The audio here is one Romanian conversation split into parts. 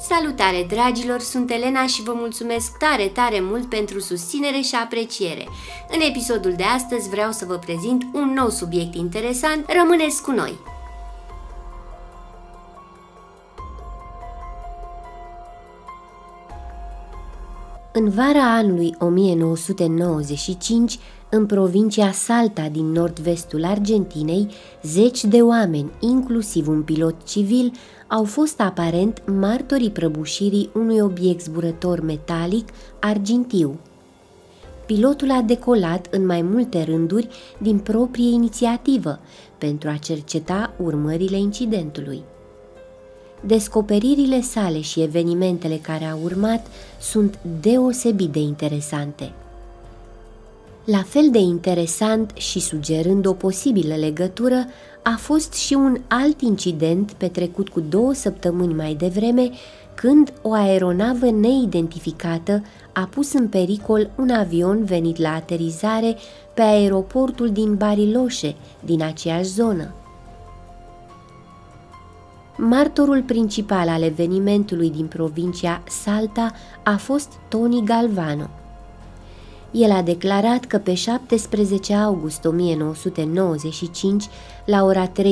Salutare dragilor, sunt Elena și vă mulțumesc tare mult pentru susținere și apreciere. În episodul de astăzi vreau să vă prezint un nou subiect interesant, rămâneți cu noi! În vara anului 1995, în provincia Salta din nord-vestul Argentinei, zeci de oameni, inclusiv un pilot civil, au fost aparent martorii prăbușirii unui obiect zburător metalic argintiu. Pilotul a decolat în mai multe rânduri din proprie inițiativă pentru a cerceta urmările incidentului. Descoperirile sale și evenimentele care au urmat sunt deosebit de interesante. La fel de interesant și sugerând o posibilă legătură a fost și un alt incident petrecut cu 2 săptămâni mai devreme, când o aeronavă neidentificată a pus în pericol un avion venit la aterizare pe aeroportul din Bariloche, din aceeași zonă. Martorul principal al evenimentului din provincia Salta a fost Tony Galvano. El a declarat că pe 17 august 1995, la ora 13:45,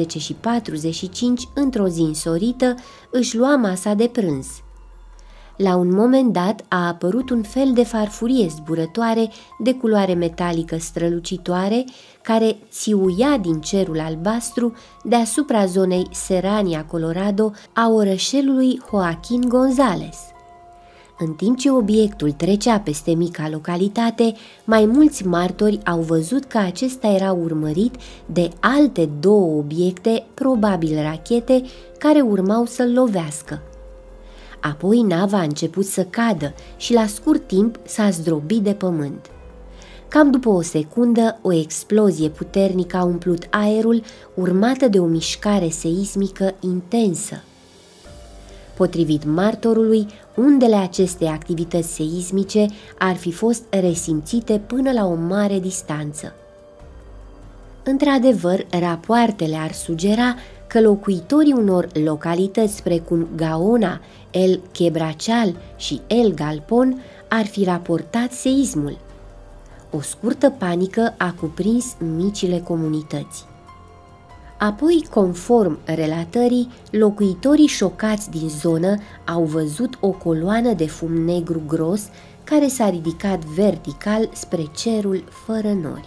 într-o zi însorită, își lua masa de prânz. La un moment dat a apărut un fel de farfurie zburătoare de culoare metalică strălucitoare care țiuia din cerul albastru deasupra zonei Serrania, Colorado, a orășelului Joaquin González. În timp ce obiectul trecea peste mica localitate, mai mulți martori au văzut că acesta era urmărit de alte 2 obiecte, probabil rachete, care urmau să-l lovească. Apoi nava a început să cadă și la scurt timp s-a zdrobit de pământ. Cam după o secundă, o explozie puternică a umplut aerul, urmată de o mișcare seismică intensă. Potrivit martorului, undele acestei activități seismice ar fi fost resimțite până la o mare distanță. Într-adevăr, rapoartele ar sugera că locuitorii unor localități precum Gaona, El Quebrachal și El Galpon ar fi raportat seismul. O scurtă panică a cuprins micile comunități. Apoi, conform relatării, locuitorii șocați din zonă au văzut o coloană de fum negru gros care s-a ridicat vertical spre cerul fără nori.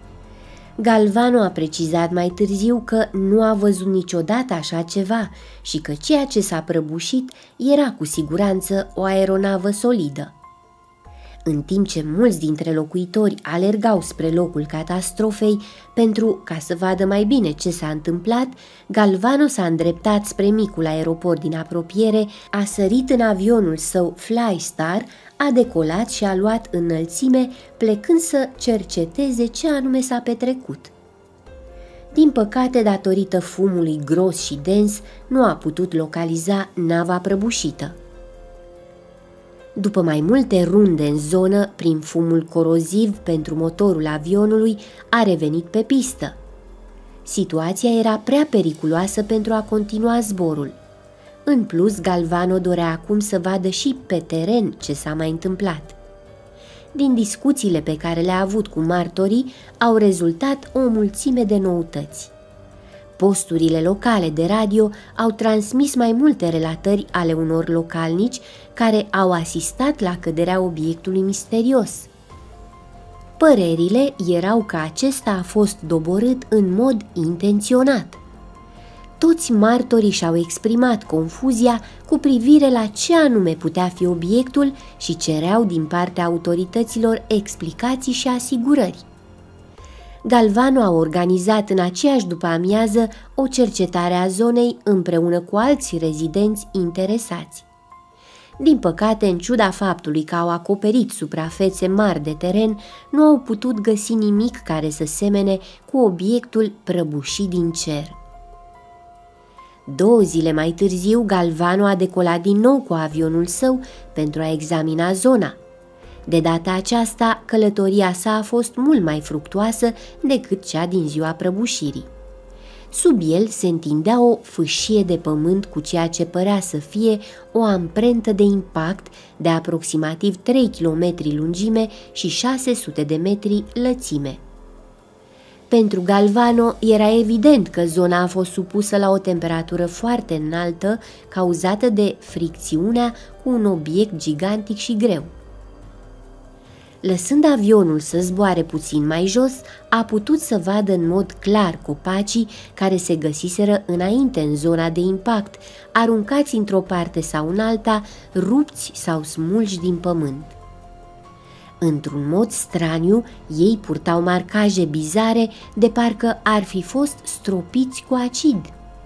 Galvano a precizat mai târziu că nu a văzut niciodată așa ceva și că ceea ce s-a prăbușit era cu siguranță o aeronavă solidă. În timp ce mulți dintre locuitori alergau spre locul catastrofei pentru ca să vadă mai bine ce s-a întâmplat, Galvano s-a îndreptat spre micul aeroport din apropiere, a sărit în avionul său Flystar, a decolat și a luat înălțime, plecând să cerceteze ce anume s-a petrecut. Din păcate, datorită fumului gros și dens, nu a putut localiza nava prăbușită. După mai multe runde în zonă, prin fumul coroziv pentru motorul avionului, a revenit pe pistă. Situația era prea periculoasă pentru a continua zborul. În plus, Galvano dorea acum să vadă și pe teren ce s-a mai întâmplat. Din discuțiile pe care le-a avut cu martorii, au rezultat o mulțime de noutăți. Posturile locale de radio au transmis mai multe relatări ale unor localnici care au asistat la căderea obiectului misterios. Părerile erau că acesta a fost doborât în mod intenționat. Toți martorii și-au exprimat confuzia cu privire la ce anume putea fi obiectul și cereau din partea autorităților explicații și asigurări. Galvano a organizat în aceeași după-amiază o cercetare a zonei împreună cu alți rezidenți interesați. Din păcate, în ciuda faptului că au acoperit suprafețe mari de teren, nu au putut găsi nimic care să semene cu obiectul prăbușit din cer. 2 zile mai târziu, Galvano a decolat din nou cu avionul său pentru a examina zona. De data aceasta, călătoria sa a fost mult mai fructuoasă decât cea din ziua prăbușirii. Sub el se întindea o fâșie de pământ cu ceea ce părea să fie o amprentă de impact de aproximativ 3 km lungime și 600 de metri lățime. Pentru Galvano era evident că zona a fost supusă la o temperatură foarte înaltă, cauzată de fricțiunea cu un obiect gigantic și greu. Lăsând avionul să zboare puțin mai jos, a putut să vadă în mod clar copacii care se găsiseră înainte în zona de impact, aruncați într-o parte sau în alta, rupți sau smulși din pământ. Într-un mod straniu, ei purtau marcaje bizare, de parcă ar fi fost stropiți cu acid.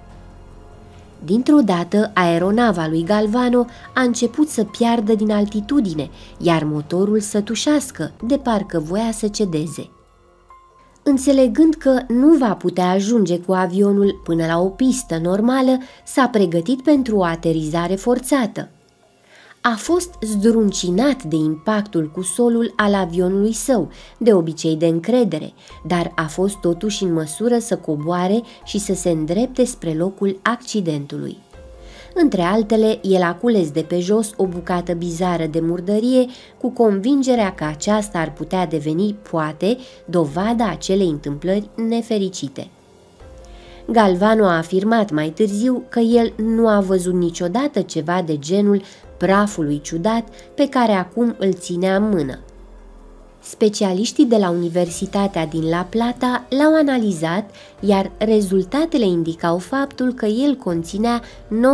Dintr-o dată, aeronava lui Galvano a început să piardă din altitudine, iar motorul să tușească, de parcă voia să cedeze. Înțelegând că nu va putea ajunge cu avionul până la o pistă normală, s-a pregătit pentru o aterizare forțată. A fost zdruncinat de impactul cu solul al avionului său, de obicei de încredere, dar a fost totuși în măsură să coboare și să se îndrepte spre locul accidentului. Între altele, el a cules de pe jos o bucată bizară de murdărie cu convingerea că aceasta ar putea deveni, poate, dovada acelei întâmplări nefericite. Galvano a afirmat mai târziu că el nu a văzut niciodată ceva de genul prafului ciudat pe care acum îl ținea în mână. Specialiștii de la Universitatea din La Plata l-au analizat, iar rezultatele indicau faptul că el conținea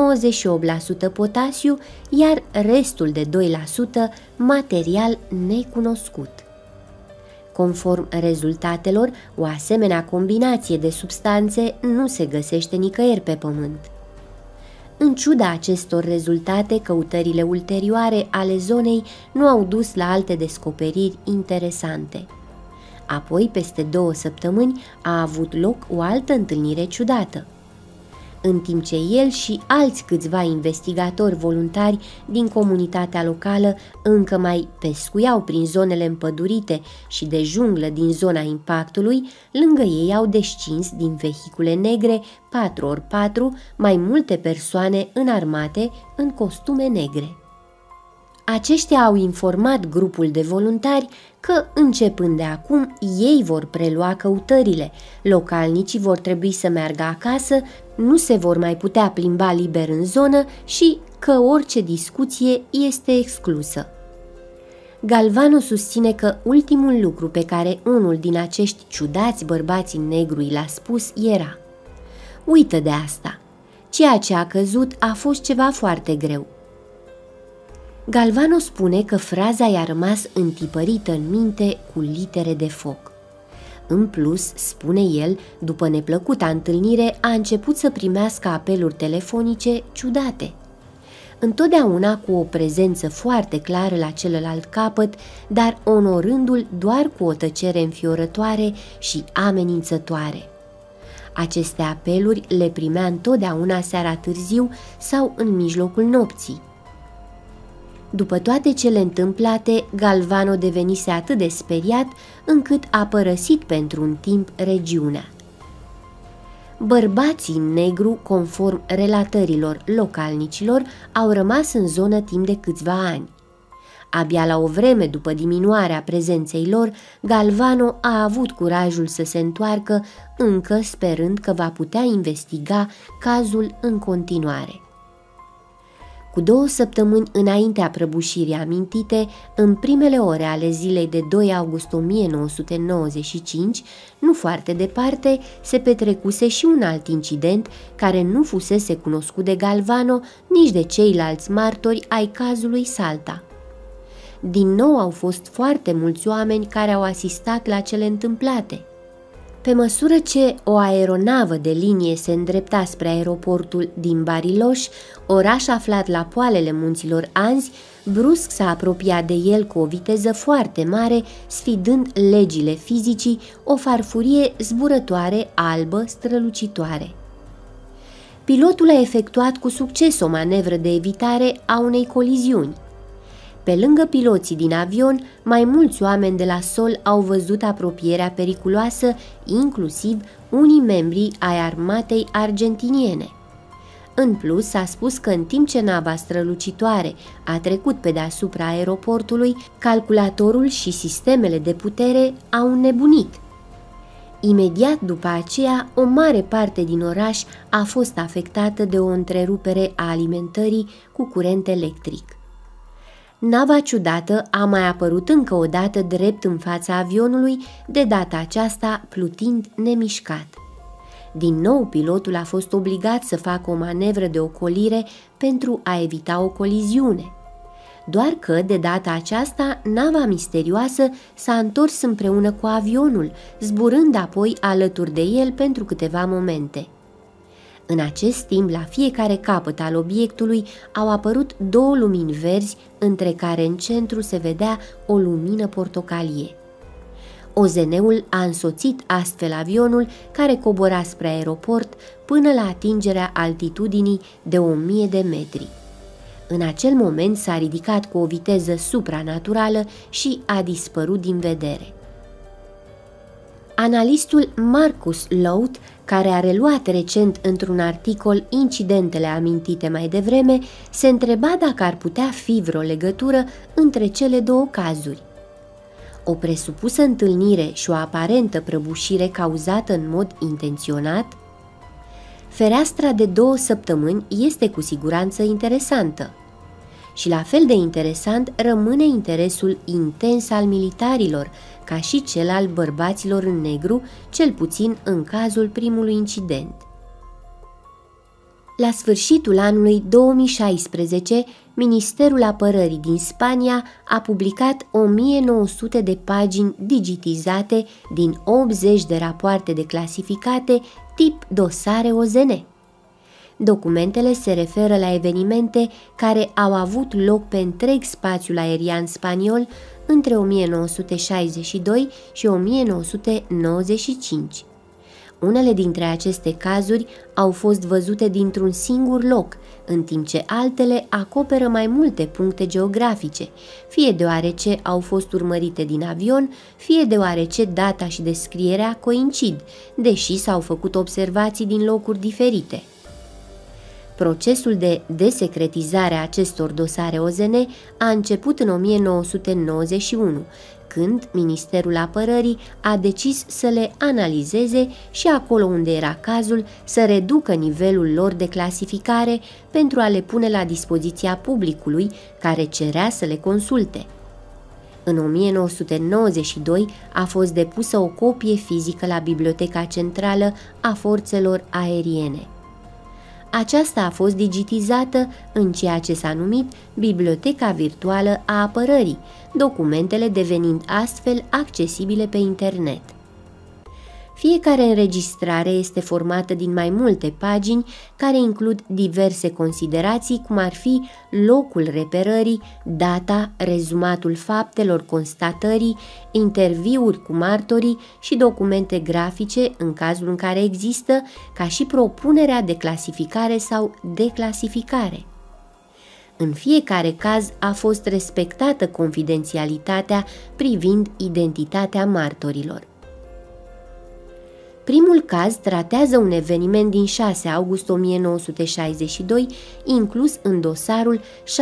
98% potasiu, iar restul de 2% material necunoscut. Conform rezultatelor, o asemenea combinație de substanțe nu se găsește nicăieri pe Pământ. În ciuda acestor rezultate, căutările ulterioare ale zonei nu au dus la alte descoperiri interesante. Apoi, peste 2 săptămâni, a avut loc o altă întâlnire ciudată. În timp ce el și alți câțiva investigatori voluntari din comunitatea locală încă mai pescuiau prin zonele împădurite și de junglă din zona impactului, lângă ei au descins din vehicule negre 4x4 mai multe persoane înarmate în costume negre. Aceștia au informat grupul de voluntari că, începând de acum, ei vor prelua căutările, localnicii vor trebui să meargă acasă, nu se vor mai putea plimba liber în zonă și că orice discuție este exclusă. Galvano susține că ultimul lucru pe care unul din acești ciudați bărbați în negru i l-a spus era: "Uită de asta, ceea ce a căzut a fost ceva foarte greu." Galvano spune că fraza i-a rămas întipărită în minte cu litere de foc. În plus, spune el, după neplăcuta întâlnire, a început să primească apeluri telefonice ciudate. Întotdeauna cu o prezență foarte clară la celălalt capăt, dar onorându-l doar cu o tăcere înfiorătoare și amenințătoare. Aceste apeluri le primea întotdeauna seara târziu sau în mijlocul nopții. După toate cele întâmplate, Galvano devenise atât de speriat încât a părăsit pentru un timp regiunea. Bărbații în negru, conform relatărilor localnicilor, au rămas în zonă timp de câțiva ani. Abia la o vreme după diminuarea prezenței lor, Galvano a avut curajul să se întoarcă, încă sperând că va putea investiga cazul în continuare. Cu 2 săptămâni înaintea prăbușirii amintite, în primele ore ale zilei de 2 august 1995, nu foarte departe, se petrecuse și un alt incident care nu fusese cunoscut de Galvano, nici de ceilalți martori ai cazului Salta. Din nou au fost foarte mulți oameni care au asistat la cele întâmplate. Pe măsură ce o aeronavă de linie se îndrepta spre aeroportul din Bariloș, oraș aflat la poalele munților Anzi, brusc s-a apropiat de el cu o viteză foarte mare, sfidând legile fizicii, o farfurie zburătoare, albă, strălucitoare. Pilotul a efectuat cu succes o manevră de evitare a unei coliziuni. Pe lângă piloții din avion, mai mulți oameni de la sol au văzut apropierea periculoasă, inclusiv unii membri ai armatei argentiniene. În plus, s-a spus că în timp ce nava strălucitoare a trecut pe deasupra aeroportului, calculatorul și sistemele de putere au înnebunit. Imediat după aceea, o mare parte din oraș a fost afectată de o întrerupere a alimentării cu curent electric. Nava ciudată a mai apărut încă o dată drept în fața avionului, de data aceasta plutind nemișcat. Din nou, pilotul a fost obligat să facă o manevră de ocolire pentru a evita o coliziune. Doar că, de data aceasta, nava misterioasă s-a întors împreună cu avionul, zburând apoi alături de el pentru câteva momente. În acest timp, la fiecare capăt al obiectului au apărut două lumini verzi, între care în centru se vedea o lumină portocalie. OZN-ul a însoțit astfel avionul, care cobora spre aeroport până la atingerea altitudinii de 1000 de metri. În acel moment s-a ridicat cu o viteză supranaturală și a dispărut din vedere. Analistul Marcus Lout, care a reluat recent într-un articol incidentele amintite mai devreme, se întreba dacă ar putea fi vreo legătură între cele două cazuri. O presupusă întâlnire și o aparentă prăbușire cauzată în mod intenționat? Fereastra de 2 săptămâni este cu siguranță interesantă. Și la fel de interesant rămâne interesul intens al militarilor, ca și cel al bărbaților în negru, cel puțin în cazul primului incident. La sfârșitul anului 2016, Ministerul Apărării din Spania a publicat 1900 de pagini digitizate din 80 de rapoarte declasificate tip dosare OZN. Documentele se referă la evenimente care au avut loc pe întreg spațiul aerian spaniol între 1962 și 1995. Unele dintre aceste cazuri au fost văzute dintr-un singur loc, în timp ce altele acoperă mai multe puncte geografice, fie deoarece au fost urmărite din avion, fie deoarece data și descrierea coincid, deși s-au făcut observații din locuri diferite. Procesul de desecretizare a acestor dosare OZN a început în 1991, când Ministerul Apărării a decis să le analizeze și acolo unde era cazul să reducă nivelul lor de clasificare pentru a le pune la dispoziția publicului care cerea să le consulte. În 1992 a fost depusă o copie fizică la Biblioteca Centrală a Forțelor Aeriene. Aceasta a fost digitizată în ceea ce s-a numit Biblioteca Virtuală a Apărării, documentele devenind astfel accesibile pe internet. Fiecare înregistrare este formată din mai multe pagini care includ diverse considerații, cum ar fi locul reperării, data, rezumatul faptelor constatării, interviuri cu martorii și documente grafice în cazul în care există, ca și propunerea de clasificare sau declasificare. În fiecare caz a fost respectată confidențialitatea privind identitatea martorilor. Primul caz tratează un eveniment din 6 august 1962, inclus în dosarul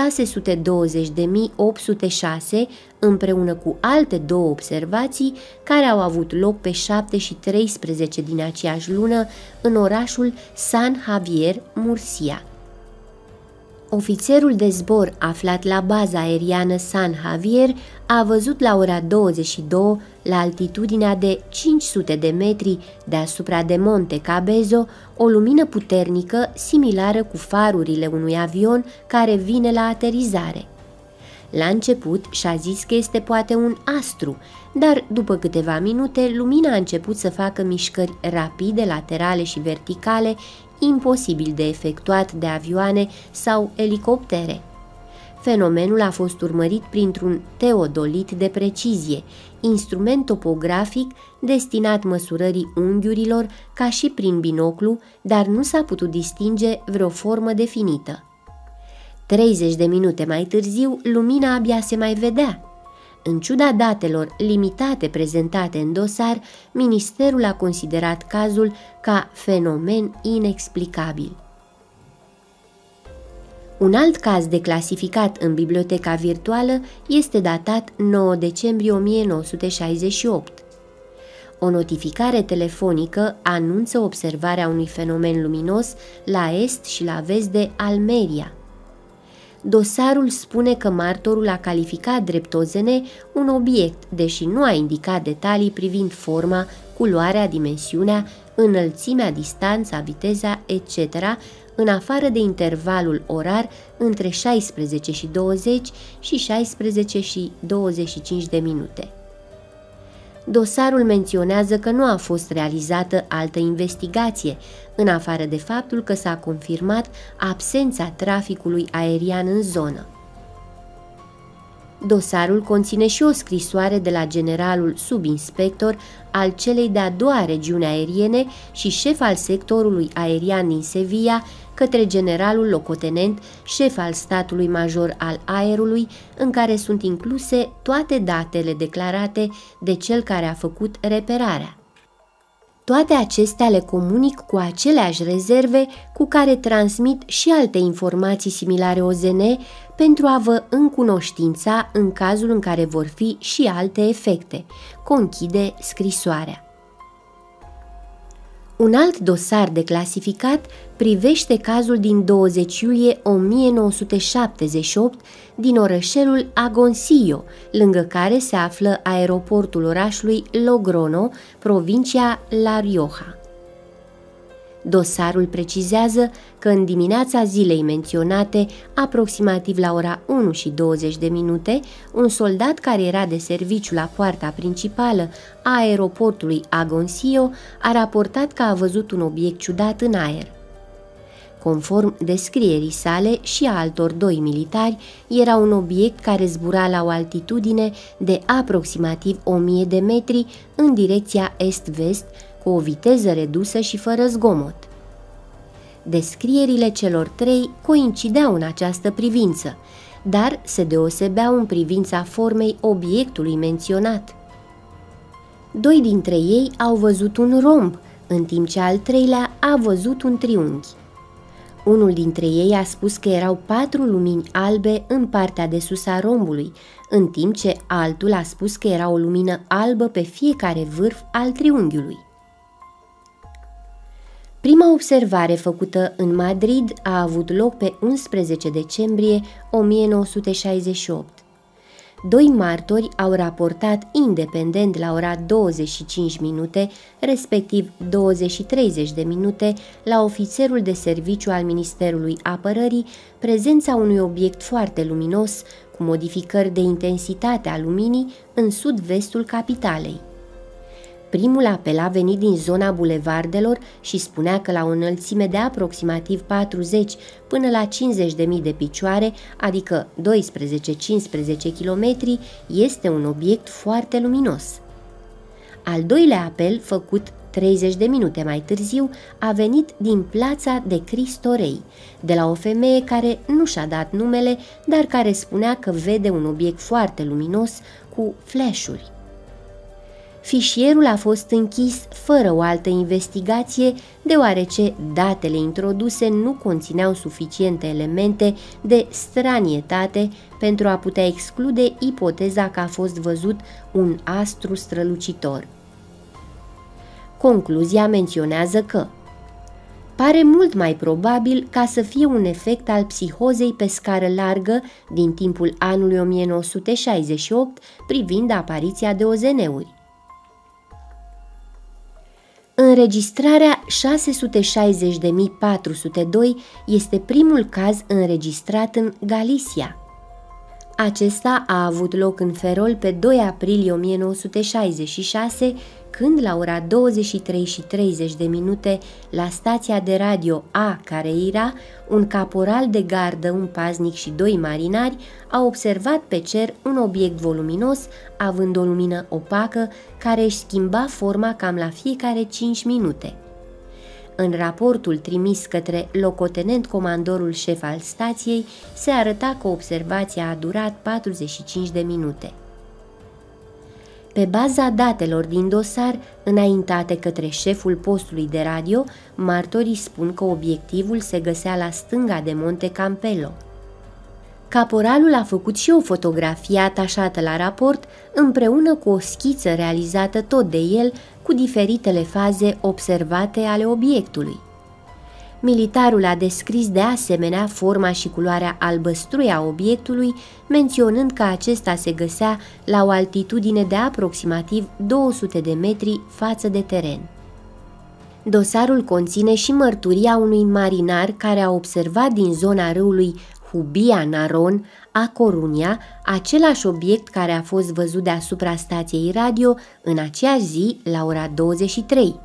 620.806, împreună cu alte două observații care au avut loc pe 7 și 13 din aceeași lună în orașul San Javier, Murcia. Ofițerul de zbor aflat la baza aeriană San Javier a văzut la ora 22, la altitudinea de 500 de metri deasupra de Monte Cabezo, o lumină puternică similară cu farurile unui avion care vine la aterizare. La început și-a zis că este poate un astru, dar după câteva minute lumina a început să facă mișcări rapide, laterale și verticale, imposibil de efectuat de avioane sau elicoptere. Fenomenul a fost urmărit printr-un teodolit de precizie, instrument topografic destinat măsurării unghiurilor ca și prin binoclu, dar nu s-a putut distinge vreo formă definită. 30 de minute mai târziu, lumina abia se mai vedea. În ciuda datelor limitate prezentate în dosar, ministerul a considerat cazul ca fenomen inexplicabil. Un alt caz declasificat în biblioteca virtuală este datat 9 decembrie 1968. O notificare telefonică anunță observarea unui fenomen luminos la est și la vest de Almeria. Dosarul spune că martorul a calificat drept OZN un obiect, deși nu a indicat detalii privind forma, culoarea, dimensiunea, înălțimea, distanța, viteza, etc., în afară de intervalul orar între 16 și 20 și 16 și 25 de minute. Dosarul menționează că nu a fost realizată altă investigație, în afară de faptul că s-a confirmat absența traficului aerian în zonă. Dosarul conține și o scrisoare de la generalul subinspector al celei de-a doua regiuni aeriene și șef al sectorului aerian din Sevilla către generalul locotenent, șef al statului major al aerului, în care sunt incluse toate datele declarate de cel care a făcut reperarea. Toate acestea le comunic cu aceleași rezerve cu care transmit și alte informații similare OZN pentru a vă încunoștința în cazul în care vor fi și alte efecte, conchide scrisoarea. Un alt dosar declasificat privește cazul din 20 iulie 1978 din orășelul Agoncillo, lângă care se află aeroportul orașului Logrono, provincia La Rioja. Dosarul precizează că în dimineața zilei menționate, aproximativ la ora 1 și 20 de minute, un soldat care era de serviciu la poarta principală a aeroportului Agoncillo a raportat că a văzut un obiect ciudat în aer. Conform descrierii sale și a altor doi militari, era un obiect care zbura la o altitudine de aproximativ 1000 de metri în direcția est-vest, cu o viteză redusă și fără zgomot. Descrierile celor trei coincideau în această privință, dar se deosebeau în privința formei obiectului menționat. Doi dintre ei au văzut un romb, în timp ce al treilea a văzut un triunghi. Unul dintre ei a spus că erau 4 lumini albe în partea de sus a rombului, în timp ce altul a spus că era o lumină albă pe fiecare vârf al triunghiului. Prima observare făcută în Madrid a avut loc pe 11 decembrie 1968. Doi martori au raportat independent la ora 25 minute, respectiv 20-30 de minute, la ofițerul de serviciu al Ministerului Apărării, prezența unui obiect foarte luminos, cu modificări de intensitate a luminii, în sud-vestul capitalei. Primul apel a venit din zona bulevardelor și spunea că la o înălțime de aproximativ 40 până la 50.000 de picioare, adică 12-15 km, este un obiect foarte luminos. Al doilea apel, făcut 30 de minute mai târziu, a venit din Plața de Cristo Rey, de la o femeie care nu și-a dat numele, dar care spunea că vede un obiect foarte luminos cu flash-uri. Fișierul a fost închis fără o altă investigație, deoarece datele introduse nu conțineau suficiente elemente de stranietate pentru a putea exclude ipoteza că a fost văzut un astru strălucitor. Concluzia menționează că pare mult mai probabil ca să fie un efect al psihozei pe scară largă din timpul anului 1968 privind apariția de OZN-uri. Înregistrarea 660.402 este primul caz înregistrat în Galicia. Acesta a avut loc în Ferrol pe 2 aprilie 1966, când la ora 23:30 la stația de radio A Careira, un caporal de gardă, un paznic și 2 marinari au observat pe cer un obiect voluminos, având o lumină opacă, care își schimba forma cam la fiecare 5 minute. În raportul trimis către locotenent comandorul șef al stației se arăta că observația a durat 45 de minute. Pe baza datelor din dosar, înaintate către șeful postului de radio, martorii spun că obiectivul se găsea la stânga de Monte Campello. Caporalul a făcut și o fotografie atașată la raport, împreună cu o schiță realizată tot de el, cu diferitele faze observate ale obiectului. Militarul a descris de asemenea forma și culoarea albăstrui a obiectului, menționând că acesta se găsea la o altitudine de aproximativ 200 de metri față de teren. Dosarul conține și mărturia unui marinar care a observat din zona râului Hubia Naron, a Coruña, același obiect care a fost văzut deasupra stației radio în aceeași zi la ora 23.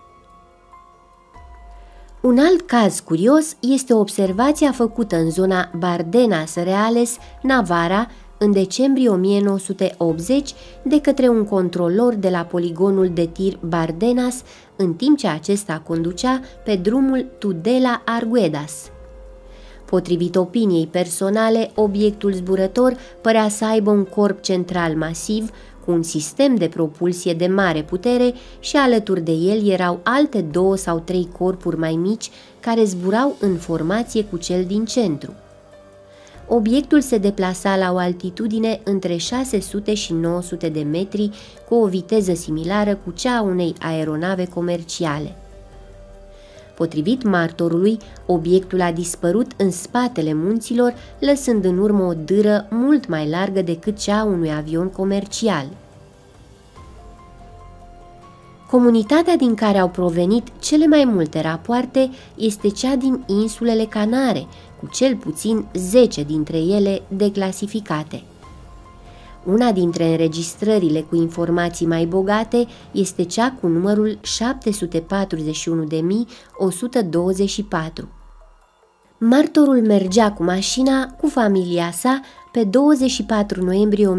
Un alt caz curios este observația făcută în zona Bardenas Reales, Navarra, în decembrie 1980 de către un controlor de la poligonul de tir Bardenas, în timp ce acesta conducea pe drumul Tudela-Arguedas. Potrivit opiniei personale, obiectul zburător părea să aibă un corp central masiv, cu un sistem de propulsie de mare putere și alături de el erau alte 2 sau 3 corpuri mai mici care zburau în formație cu cel din centru. Obiectul se deplasa la o altitudine între 600 și 900 de metri, cu o viteză similară cu cea a unei aeronave comerciale. Potrivit martorului, obiectul a dispărut în spatele munților, lăsând în urmă o dâră mult mai largă decât cea a unui avion comercial. Comunitatea din care au provenit cele mai multe rapoarte este cea din insulele Canare, cu cel puțin 10 dintre ele declasificate. Una dintre înregistrările cu informații mai bogate este cea cu numărul 741.124. Martorul mergea cu mașina cu familia sa pe 24 noiembrie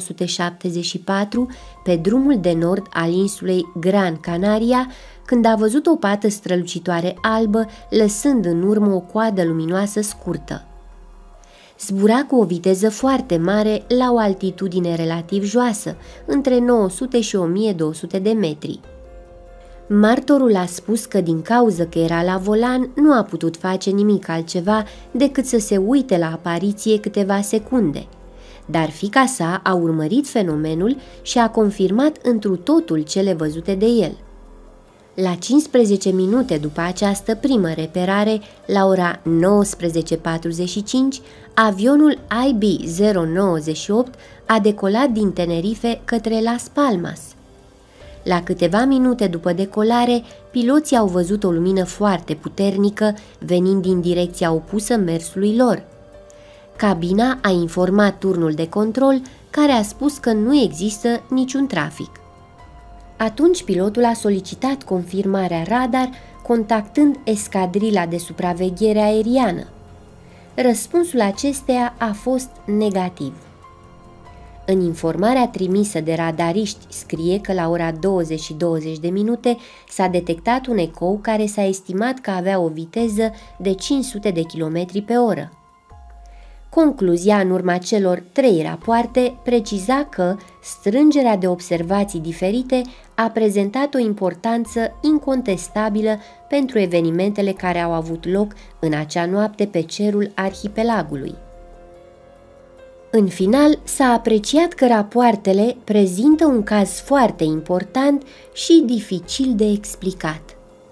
1974 pe drumul de nord al insulei Gran Canaria, când a văzut o pată strălucitoare albă, lăsând în urmă o coadă luminoasă scurtă. Zbura cu o viteză foarte mare la o altitudine relativ joasă, între 900 și 1200 de metri. Martorul a spus că din cauză că era la volan nu a putut face nimic altceva decât să se uite la apariție câteva secunde, dar fiica sa a urmărit fenomenul și a confirmat întru totul cele văzute de el. La 15 minute după această primă reperare, la ora 19:45, avionul IB-098 a decolat din Tenerife către Las Palmas. La câteva minute după decolare, piloții au văzut o lumină foarte puternică venind din direcția opusă mersului lor. Cabina a informat turnul de control, care a spus că nu există niciun trafic. Atunci pilotul a solicitat confirmarea radar, contactând escadrila de supraveghere aeriană. Răspunsul acesteia a fost negativ. În informarea trimisă de radariști scrie că la ora 20:20 s-a detectat un ecou care s-a estimat că avea o viteză de 500 de km pe oră. Concluzia în urma celor 3 rapoarte preciza că strângerea de observații diferite a prezentat o importanță incontestabilă pentru evenimentele care au avut loc în acea noapte pe cerul arhipelagului. În final, s-a apreciat că rapoartele prezintă un caz foarte important și dificil de explicat.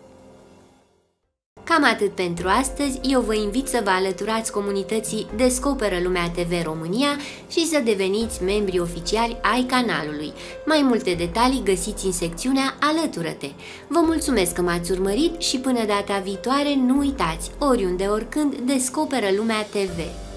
Cam atât pentru astăzi. Eu vă invit să vă alăturați comunității Descoperă Lumea TV România și să deveniți membri oficiali ai canalului. Mai multe detalii găsiți în secțiunea Alătură-te. Vă mulțumesc că m-ați urmărit și până data viitoare nu uitați, oriunde, oricând, Descoperă Lumea TV.